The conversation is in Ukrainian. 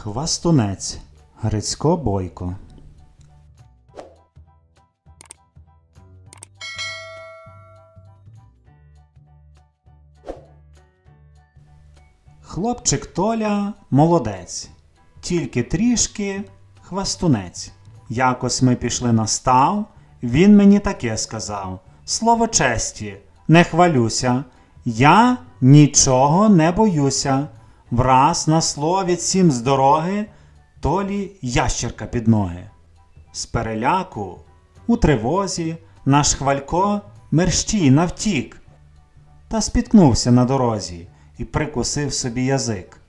Хвастунець. Грицько Бойко. Хлопчик Толя молодець, тільки трішки хвастунець. Якось ми пішли на став, він мені таке сказав: слово честі, не хвалюся, я нічого не боюся. Враз на слові цім з дороги Толі ящерка під ноги. З переляку, у тривозі, наш Хвалько мерщій навтік, та спіткнувся на дорозі і прикусив собі язик.